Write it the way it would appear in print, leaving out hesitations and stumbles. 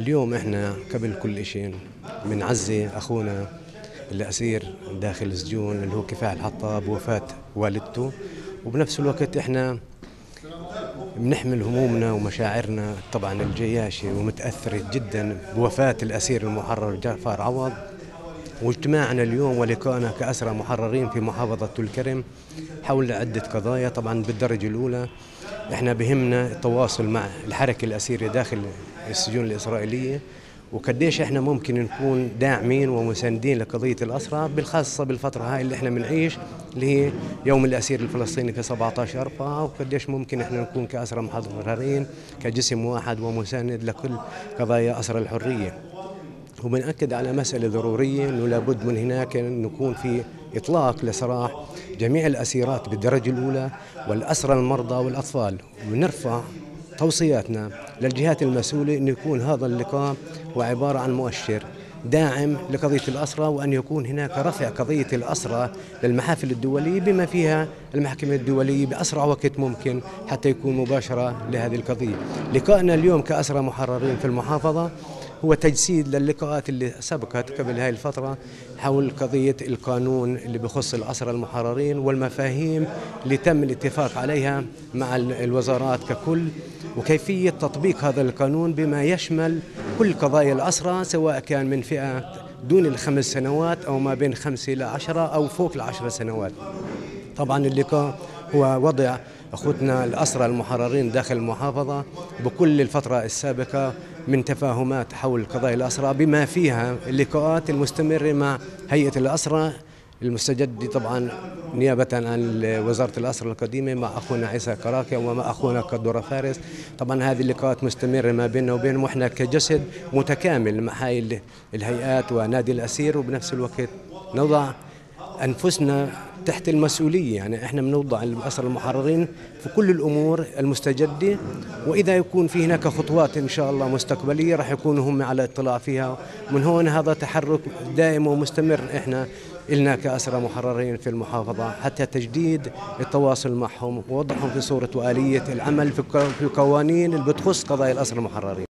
اليوم احنا قبل كل شيء بنعزي اخونا الاسير داخل السجون اللي هو كفاح الحطاب بوفاة والدته، وبنفس الوقت احنا بنحمل همومنا ومشاعرنا طبعا الجياشة ومتأثرة جدا بوفاة الاسير المحرر جعفر عوض. واجتماعنا اليوم ولقائنا كأسرى محررين في محافظة الكرم حول عدة قضايا. طبعا بالدرجة الأولى احنا بهمنا التواصل مع الحركة الأسيرة داخل السجون الإسرائيلية، وقديش احنا ممكن نكون داعمين ومساندين لقضية الأسرى، بالخاصة بالفترة هاي اللي احنا بنعيش اللي هي يوم الأسير الفلسطيني في 17/4، وقديش ممكن احنا نكون كأسرى محررين كجسم واحد ومساند لكل قضايا أسرى الحرية. وبنأكد على مسألة ضرورية أنه لابد من هناك نكون في إطلاق لسراح جميع الأسيرات بالدرجة الأولى والأسرى المرضى والأطفال، ونرفع توصياتنا للجهات المسؤولة أن يكون هذا اللقاء هو عبارة عن مؤشر داعم لقضية الأسرى، وأن يكون هناك رفع قضية الأسرى للمحافل الدولية بما فيها المحكمة الدولية بأسرع وقت ممكن حتى يكون مباشرة لهذه القضية. لقائنا اليوم كأسرى محررين في المحافظة هو تجسيد للقاءات اللي سبقت قبل هاي الفترة حول قضية القانون اللي بخص الأسرى المحررين والمفاهيم اللي تم الاتفاق عليها مع الوزارات ككل، وكيفية تطبيق هذا القانون بما يشمل كل قضايا الأسرى سواء كان من فئة دون ال5 سنوات أو ما بين 5 إلى 10 أو فوق 10 سنوات. طبعا اللقاء هو وضع أخوتنا الأسرى المحررين داخل المحافظة بكل الفترة السابقة من تفاهمات حول قضايا الأسرى، بما فيها اللقاءات المستمرة مع هيئة الأسرى المستجد طبعا نيابة عن وزارة الأسرى القديمة مع أخونا عيسى كراكة ومع أخونا قدورة فارس. طبعا هذه اللقاءات مستمرة ما بيننا وبينهم، وإحنا كجسد متكامل مع هاي الهيئات ونادي الأسير، وبنفس الوقت نضع أنفسنا تحت المسؤولية. يعني احنا بنوضع الأسرى المحررين في كل الأمور المستجدة، وإذا يكون في هناك خطوات إن شاء الله مستقبلية راح يكونوا هم على اطلاع فيها. من هون هذا تحرك دائم ومستمر احنا إلنا كأسرى محررين في المحافظة حتى تجديد التواصل معهم ووضعهم في صورة وآلية العمل في القوانين اللي بتخص قضايا الأسرى المحررين.